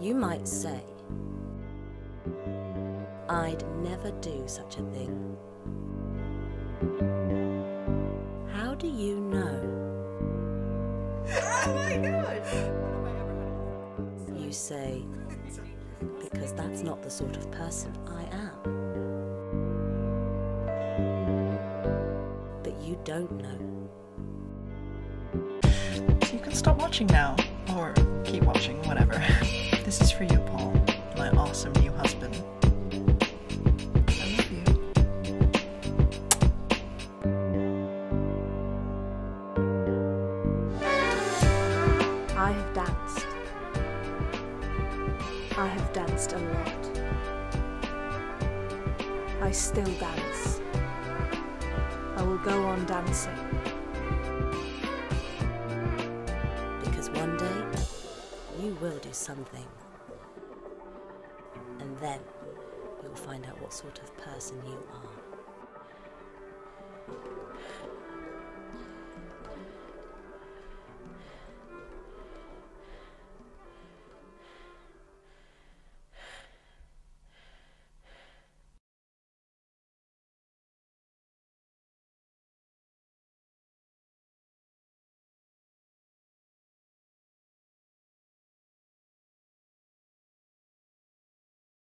You might say, I'd never do such a thing. How do you know? Oh my god! You say, because that's not the sort of person I am. But you don't know. You can stop watching now, or keep watching, whatever. This is for you, Paul, my awesome new husband. I love you. I have danced. I have danced a lot. I still dance. I will go on dancing. Because one day, you will do something. And then, you'll find out what sort of person you are.